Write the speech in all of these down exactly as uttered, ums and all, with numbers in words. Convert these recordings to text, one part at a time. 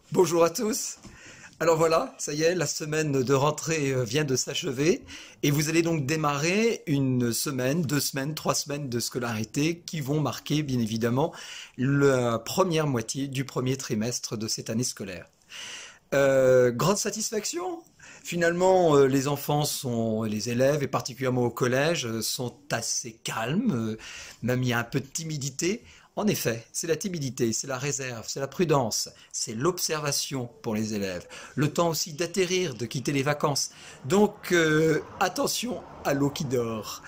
Bonjour à tous. Alors voilà, ça y est, la semaine de rentrée euh, vient de s'achever et vous allez donc démarrer une semaine, deux semaines, trois semaines de scolarité qui vont marquer bien évidemment la première moitié du premier trimestre de cette année scolaire. Euh, grande satisfaction. Finalement, euh, les enfants sont, les élèves, et particulièrement au collège, euh, sont assez calmes. Euh, même il y a un peu de timidité. En effet, c'est la timidité, c'est la réserve, c'est la prudence, c'est l'observation pour les élèves. Le temps aussi d'atterrir, de quitter les vacances. Donc, euh, attention à l'eau qui dort.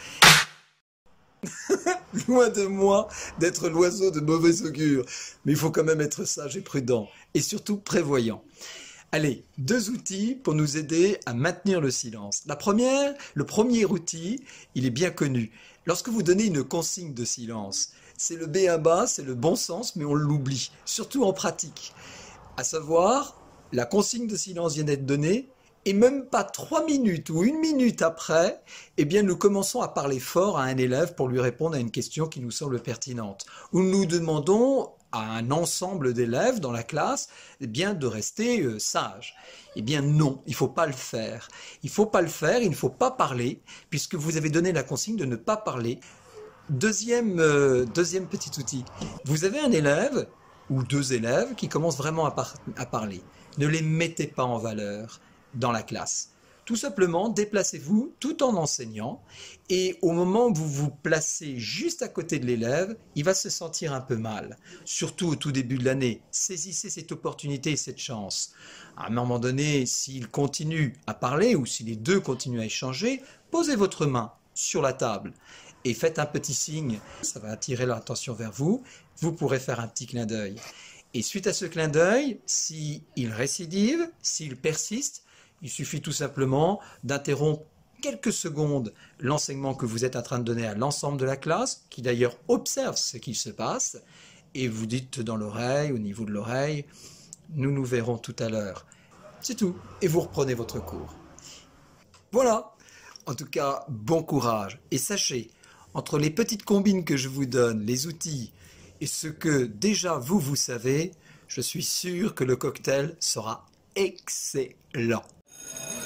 Loin de moi d'être l'oiseau de mauvais augure, mais il faut quand même être sage et prudent, et surtout prévoyant. Allez, deux outils pour nous aider à maintenir le silence. La première, le premier outil, il est bien connu. Lorsque vous donnez une consigne de silence, c'est le b a ba, c'est le bon sens, mais on l'oublie, surtout en pratique. À savoir, la consigne de silence vient d'être donnée, et même pas trois minutes ou une minute après, eh bien, nous commençons à parler fort à un élève pour lui répondre à une question qui nous semble pertinente. Ou nous demandons à un ensemble d'élèves dans la classe, eh bien, de rester euh, sage. Eh bien, non, il ne faut pas le faire. Il ne faut pas le faire, il ne faut pas parler, puisque vous avez donné la consigne de ne pas parler. Deuxième, euh, deuxième petit outil. Vous avez un élève ou deux élèves qui commencent vraiment à, par- à parler. Ne les mettez pas en valeur dans la classe. Tout simplement, déplacez-vous tout en enseignant et au moment où vous vous placez juste à côté de l'élève, il va se sentir un peu mal. Surtout au tout début de l'année, saisissez cette opportunité et cette chance. À un moment donné, s'il continue à parler ou si les deux continuent à échanger, posez votre main sur la table et faites un petit signe, ça va attirer l'attention vers vous, vous pourrez faire un petit clin d'œil. Et suite à ce clin d'œil, s'il récidive, s'il persiste, il suffit tout simplement d'interrompre quelques secondes l'enseignement que vous êtes en train de donner à l'ensemble de la classe, qui d'ailleurs observe ce qui se passe, et vous dites dans l'oreille, au niveau de l'oreille, nous nous verrons tout à l'heure. C'est tout, et vous reprenez votre cours. Voilà. En tout cas, bon courage. Et sachez, entre les petites combines que je vous donne, les outils, et ce que déjà vous, vous savez, je suis sûr que le cocktail sera excellent.